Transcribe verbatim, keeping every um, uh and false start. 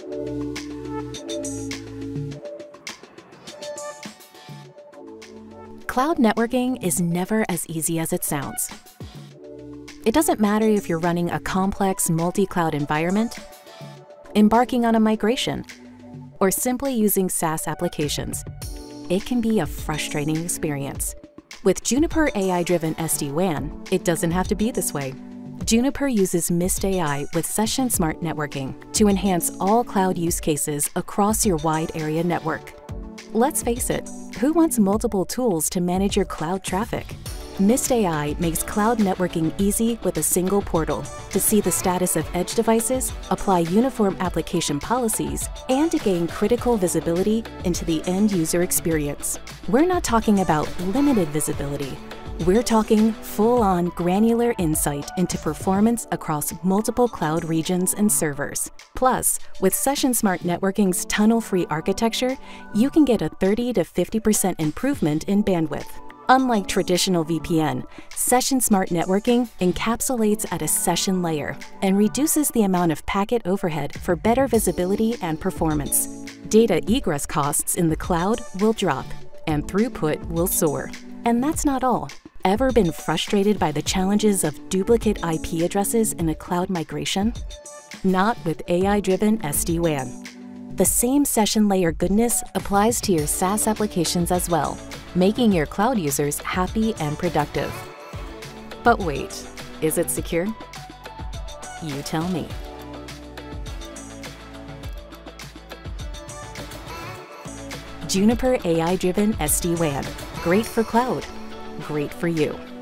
Cloud networking is never as easy as it sounds. It doesn't matter if you're running a complex multi-cloud environment, embarking on a migration, or simply using SaaS applications. It can be a frustrating experience. With Juniper A I-Driven S D WAN, it doesn't have to be this way. Juniper uses Mist A I with Session Smart Networking to enhance all cloud use cases across your wide area network. Let's face it, who wants multiple tools to manage your cloud traffic? Mist A I makes cloud networking easy with a single portal to see the status of edge devices, apply uniform application policies, and to gain critical visibility into the end user experience. We're not talking about limited visibility. We're talking full-on granular insight into performance across multiple cloud regions and servers. Plus, with Session Smart Networking's tunnel-free architecture, you can get a thirty to fifty percent improvement in bandwidth. Unlike traditional V P N, Session Smart Networking encapsulates at a session layer and reduces the amount of packet overhead for better visibility and performance. Data egress costs in the cloud will drop, and throughput will soar. And that's not all. Ever been frustrated by the challenges of duplicate I P addresses in a cloud migration? Not with A I-Driven S D WAN. The same session layer goodness applies to your SaaS applications as well, making your cloud users happy and productive. But wait, is it secure? You tell me. Juniper A I-Driven S D WAN. Great for cloud. Great for you.